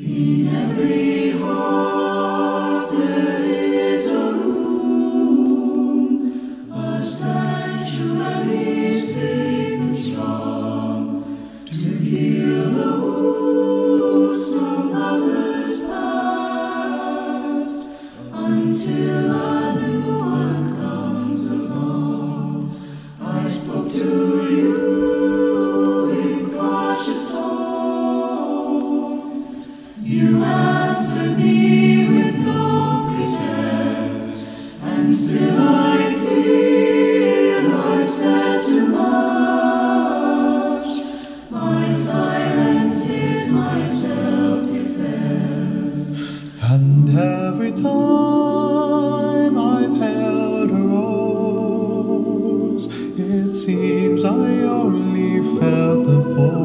In every heart there is a room, a sanctuary safe and strong, to heal the wounds from lovers past, until a new one comes along. I spoke to you in cautious tones. You answered me with no pretense, and still I feel I said too much. My silence is my self-defense. And every time I've held a rose, it seems I only felt the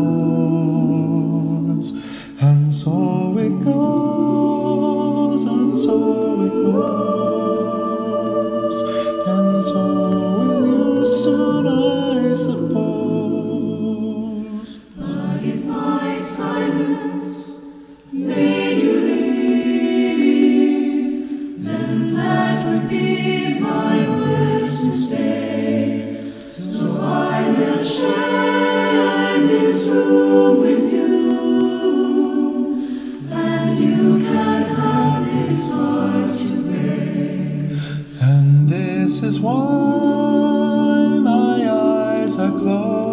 force. And so it goes, and so it goes, and so will you soon, I suppose. But if my silence made you leave, then that would be my worst mistake. So I will share this room with you, and you can have this heart to break. And this is why my eyes are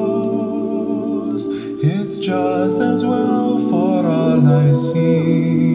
closed. It's just as well for all I see.